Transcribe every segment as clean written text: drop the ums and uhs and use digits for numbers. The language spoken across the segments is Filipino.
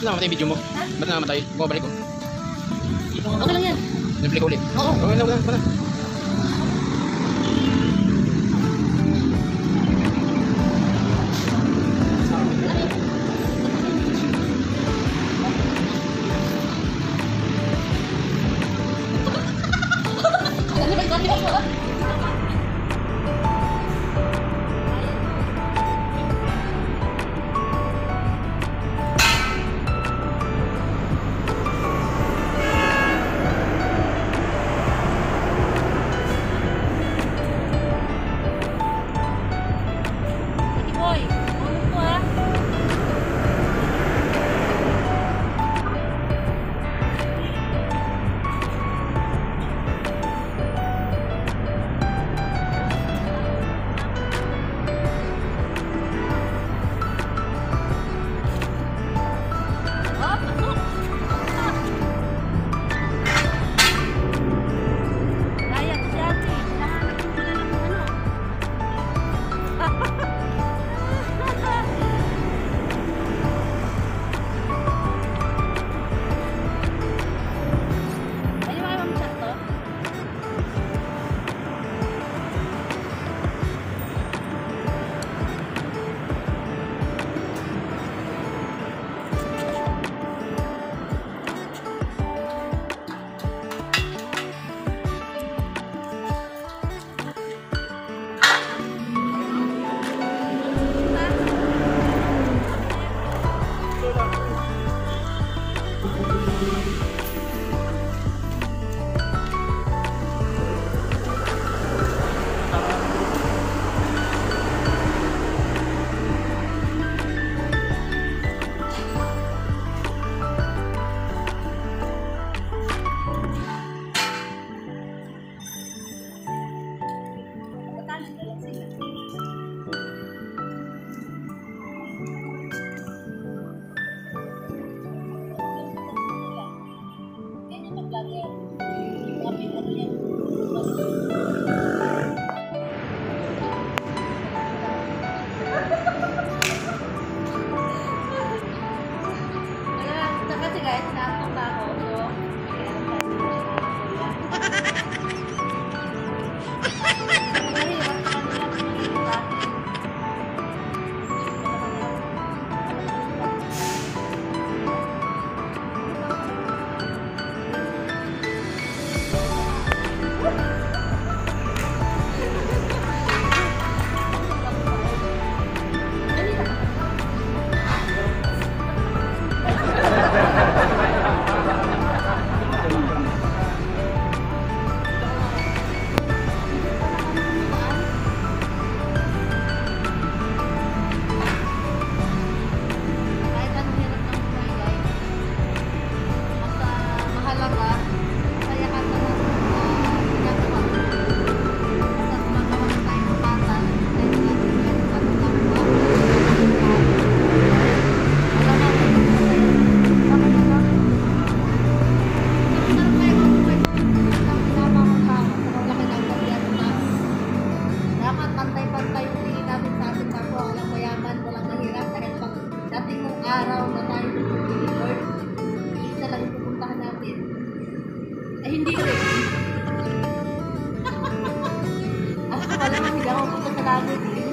Ba't namamatay yung video mo? Ha? Ba't namamatay? Bumabalik ko. Okay lang yan. Nabalik ulit. Oo. Okay lang, wala. araw na tayo ni Lord, isa lang yung pupuntahan natin. Eh, hindi rin. Wala man, hindi ako pupunta sa langit eh.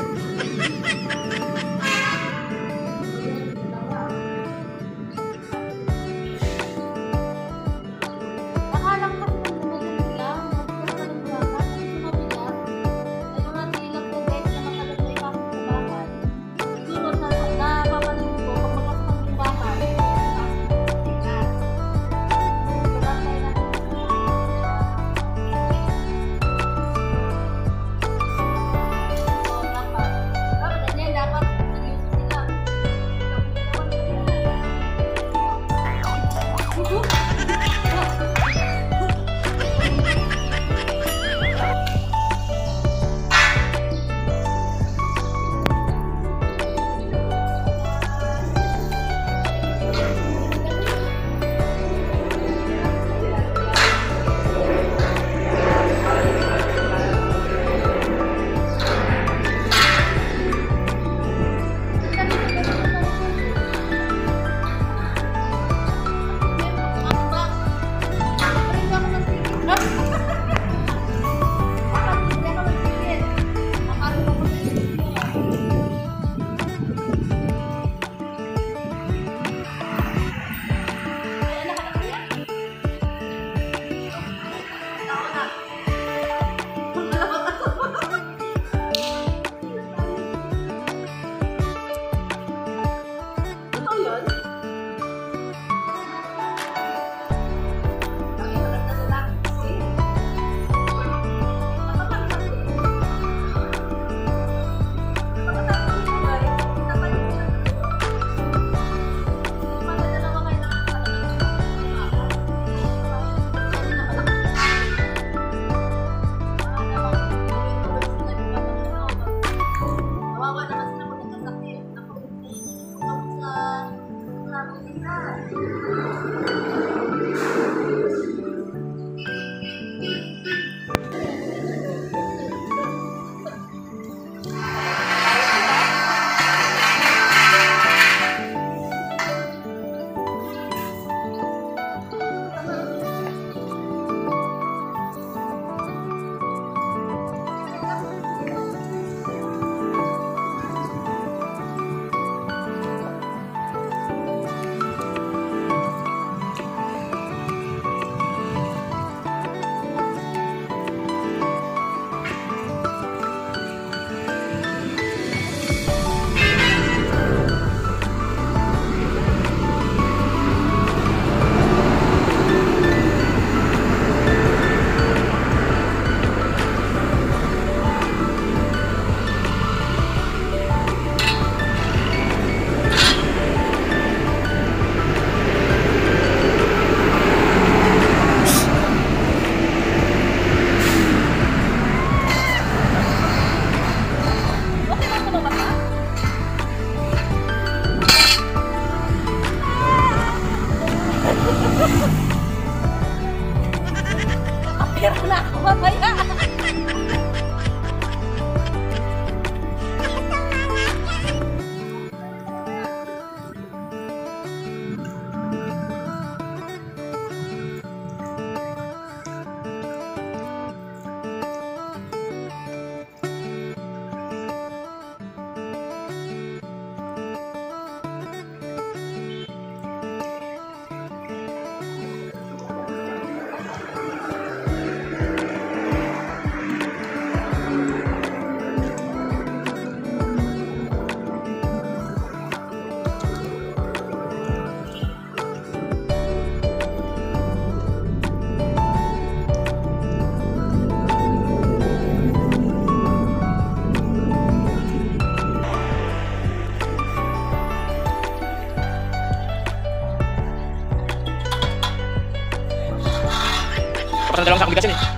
obligasyon eh.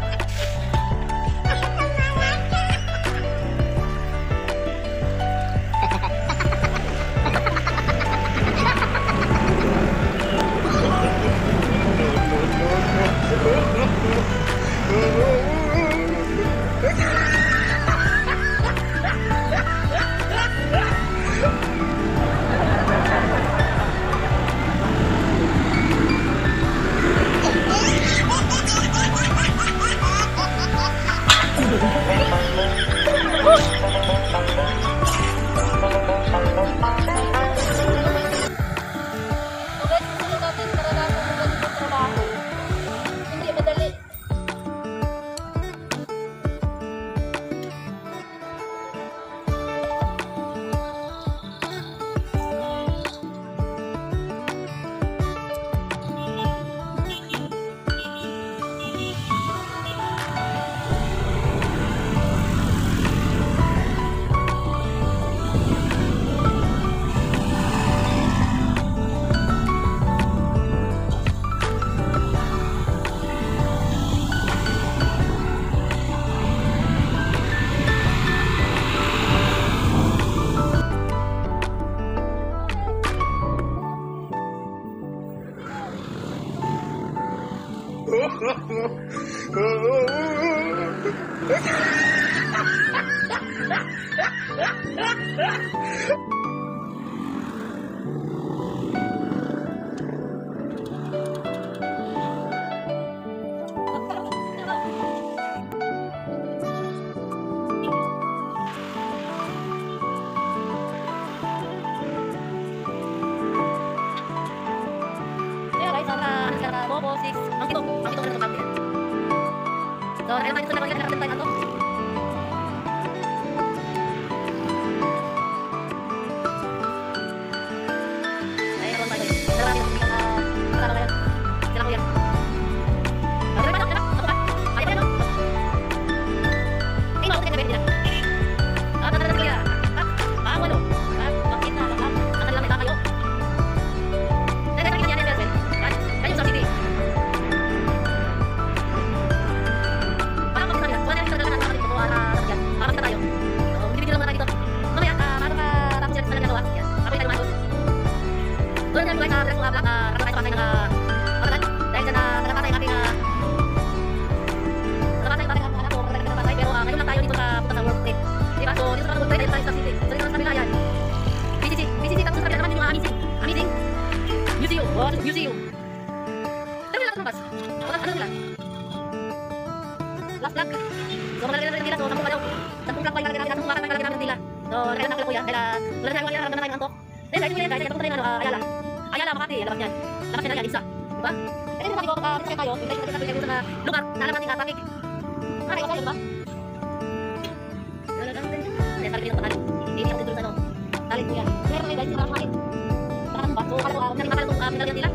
So guys, gusto natin karanasan ng ganitong trabaho. Hindi madali. Kaya guys, sa Bobo 6, ang tito ko na ito natin. So, nakita tayo sa mga nakakita tayo na ito. Ay, naroon tayo. Sarap yung kasama kayo. Sila ko yan. Ano ba? Ako ba? Ay, ano? Tingnan ko tingnan nila. Tara kuya. Walo. Bakit na? Ang lang ita kayo. Dali yan yan yan. Kayo sa city. Para mo sana. Wala nang talaga natin ito para para tayo. Bibigyan lang natin dito. Mamaya para tapos yan sa nagawa. Yan. Ako yung tayo. Doon yan guys, relax mo nga black. Tayo sa mga pagkakan. Dahil sa nakakatay ang ating nakakatay ang ating anak ko. Nakakatay pero ngayon lang tayo dito sa punta sa work trip. Diba? So dito sa work trip tayo sa city. So dito sa kabila yan. BCC tapos sa kabila naman yung amazing museum. Oh, museum. Ano nila lumabas? Ano nila? Last block. So malalagay natin nila. So 10 pa daw. 10 block pa yung lalagay natin. 10 block pa yung lalagay natin nila. So kailan nakila ko yan. Dahil wala na tayo naramdaman tayo ng antok. Then guys, yun guys. Punta tayo ng Ayala, Makati. Labas yan. Labas yan isa. Diba? Kaya din sabi ko, minsan tayo. Minsan tayo sa lugar na alam natin katangik. Nakakaya ko diba? Lalagay natin. Kaya sabi ko patali. Hindi ako dito sa ano. Talit ko yan. Kaya guys, sila kumain. Saka ba? So, minalagyan nila.